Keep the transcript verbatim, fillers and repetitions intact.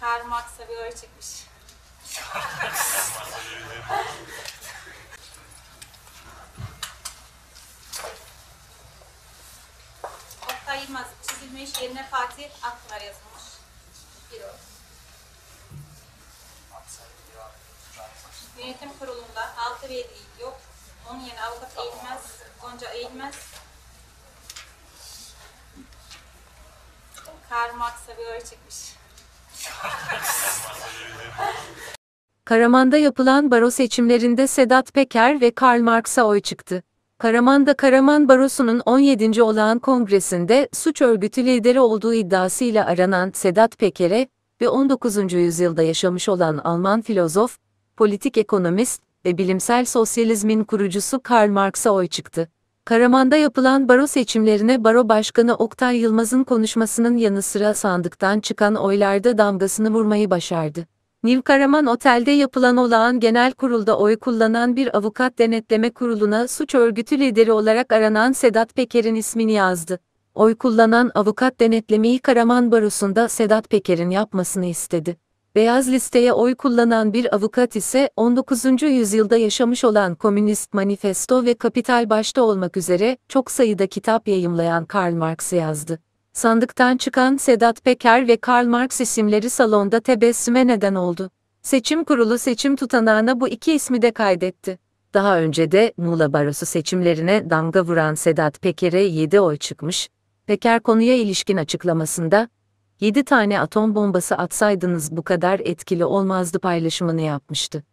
Karl Marx'a bir oy çıkmış. Oktay Yılmaz çizilmiş, yerine Fatih Akpınar yazılmış. Bir oy. Yönetim kurulunda altı veli yok. Onun yerine avukat Eğilmez, Gonca Eğilmez. Karl Marx'a bir oy çıkmış. Karaman'da yapılan baro seçimlerinde Sedat Peker ve Karl Marx'a oy çıktı. Karaman'da Karaman Barosu'nun on yedinci olağan kongresinde suç örgütü lideri olduğu iddiasıyla aranan Sedat Peker'e ve on dokuzuncu yüzyılda yaşamış olan Alman filozof, politik ekonomist ve bilimsel sosyalizmin kurucusu Karl Marx'a oy çıktı. Karaman'da yapılan baro seçimlerine Baro Başkanı Oktay Yılmaz'ın konuşmasının yanı sıra sandıktan çıkan oylarda damgasını vurmayı başardı. New Karaman Otel'de yapılan olağan genel kurulda oy kullanan bir avukat denetleme kuruluna suç örgütü lideri olarak aranan Sedat Peker'in ismini yazdı. Oy kullanan avukat denetlemeyi Karaman Barosu'nda Sedat Peker'in yapmasını istedi. Beyaz listeye oy kullanan bir avukat ise on dokuzuncu yüzyılda yaşamış olan Komünist Manifesto ve Kapital başta olmak üzere çok sayıda kitap yayımlayan Karl Marx'ı yazdı. Sandıktan çıkan Sedat Peker ve Karl Marx isimleri salonda tebessüme neden oldu. Seçim kurulu seçim tutanağına bu iki ismi de kaydetti. Daha önce de Muğla Barosu seçimlerine damga vuran Sedat Peker'e yedi oy çıkmış. Peker konuya ilişkin açıklamasında, yedi tane atom bombası atsaydınız bu kadar etkili olmazdı paylaşımını yapmıştı.